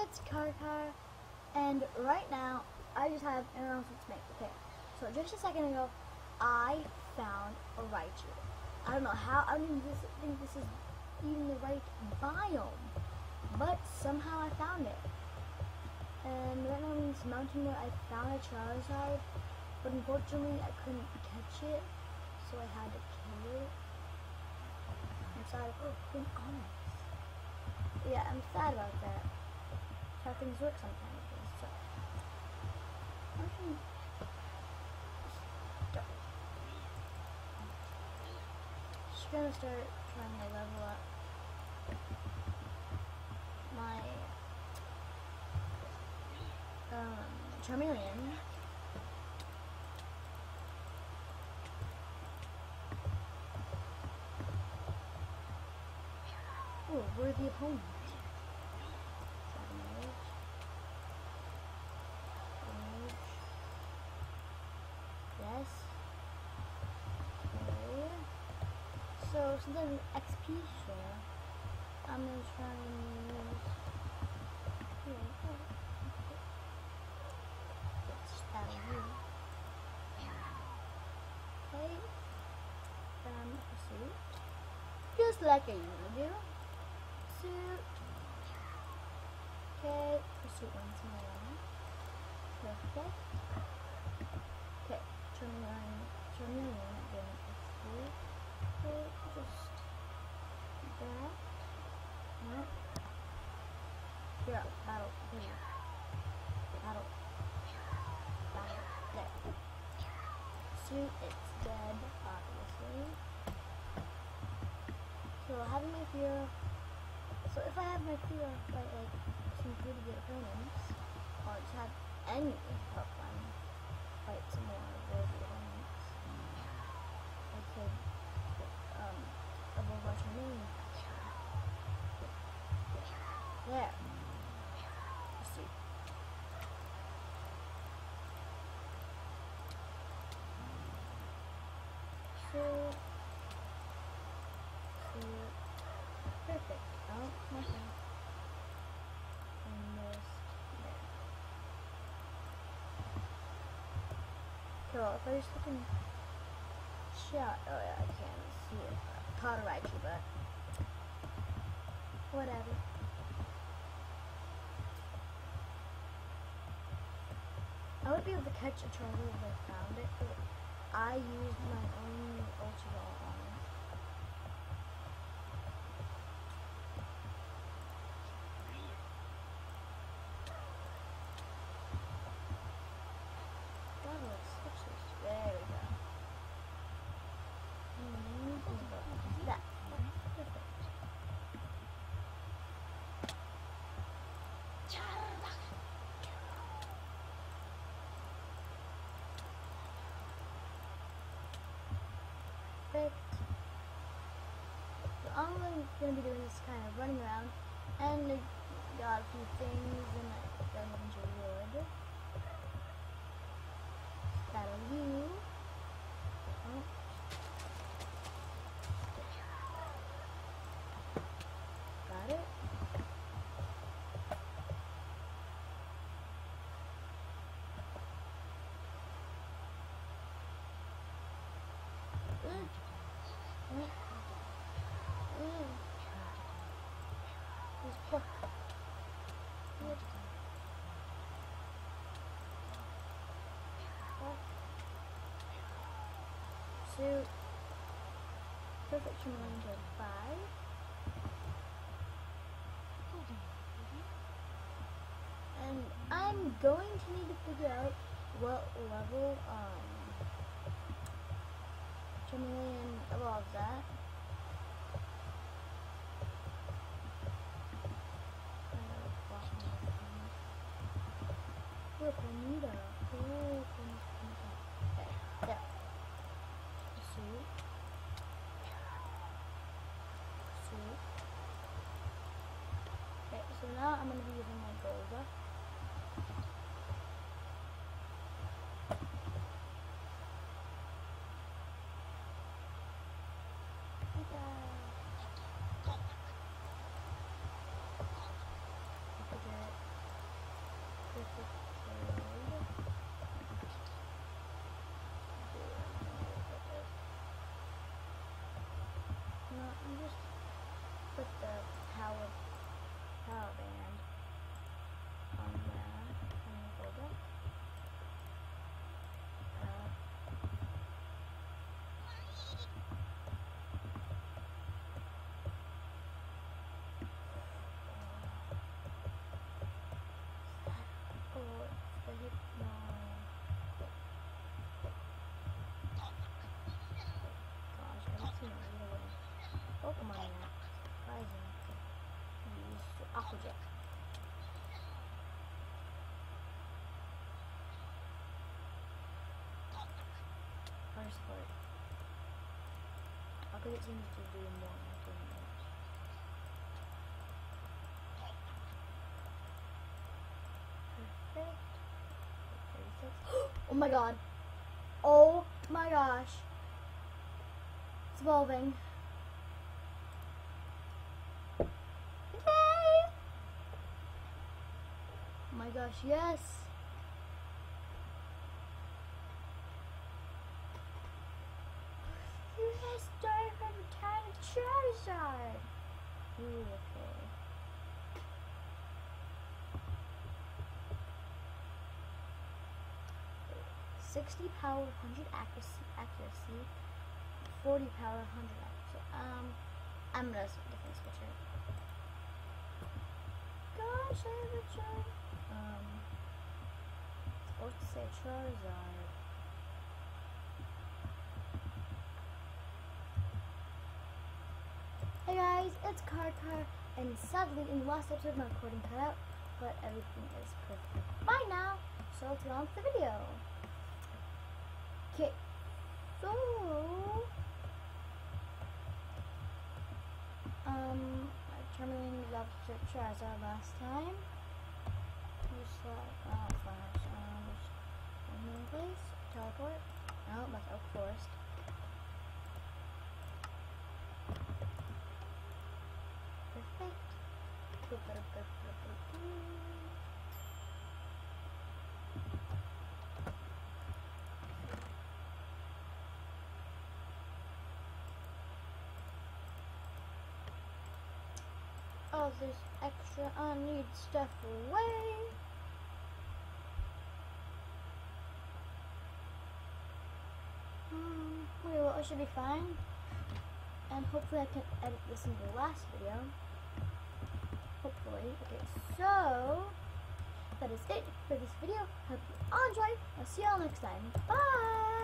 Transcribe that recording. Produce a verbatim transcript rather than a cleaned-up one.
it's Karkar, and right now I just have an announcement to make. Okay, so just a second ago, I found a Raichu. I don't know how. I don't even this, think this is even the right biome, but somehow I found it. And right now in this mountain where I found a Charizard, but unfortunately I couldn't catch it, so I had to kill it. I'm sad. Oh, Queen Onyx. Yeah, I'm sad about that. That's how things work sometimes. So, I'm gonna start. Just gonna start trying to level up my um, Charmeleon. Oh, worthy opponent. Yes. Okay. So since I'm an X P share, I'm gonna try and use. It's that you. Okay. Um, suit. Just like I usually do. Suit. Okay. Pursuit once more. Perfect. Okay. Charmeleon. Charmeleon again. X P. Okay, just that. Yep. Here, battle. Here. Battle. Battle. There. Suit, it's dead, obviously. So having my fear. So if I have my fear fight like some pretty good opponents, or just have any Pokemon fight some more worthy opponents, I could um evolve my Charmeleon. There. Let's see. So, so perfect. Oh, nothing. And this there. Cool. If I just fucking shot, oh yeah, I can't see it. Caught a Raichu, but whatever. I would be able to catch a Charizard if I found it, but I used my own Ultra Ball on it. God, let's switch this. There we go. And that. Perfect. Perfect. So all I'm going to be doing is kind of running around, and I got a few things, and I got a bunch of wood. That'll you. Oh. Got it. Mm. Mm. Mm. This poor. Good. Suit. Perfect Charmeleon to five. And I'm going to need to figure out what level um Charmeleon evolves at. Look, Anita. Oh, okay, there. Suit. Suit. Okay, so now I'm going to be using my Golda. Pokemon yet. Surprising. Use Aquajet. Fire Sport. Aquajet seems to do more than those. Perfect. thirty-six. Oh my god. Oh my gosh. It's evolving. Yay! Oh my gosh, yes. You guys started from a tiny Charizard. Beautiful. sixty power, one hundred accuracy, accuracy, forty power, one hundred accuracy. Um, I'm gonna different switcher. Gosh, I have a Char. Um, it's supposed to say Charizard. Hey guys, it's Car Car, and sadly in the last episode my recording cut out, but everything is perfect. Bye now. So let's get on with the video. Okay, so um, I terminated the officer Charizard last time. Just like, oh, flash. Um, just put him in place. Teleport. No, that's Oak Forest. Perfect. All this extra unneeded stuff away. Hmm, well, it should be fine. And hopefully I can edit this into the last video. Hopefully. Okay, so that is it for this video. Hope you all enjoyed. I'll see y'all next time. Bye!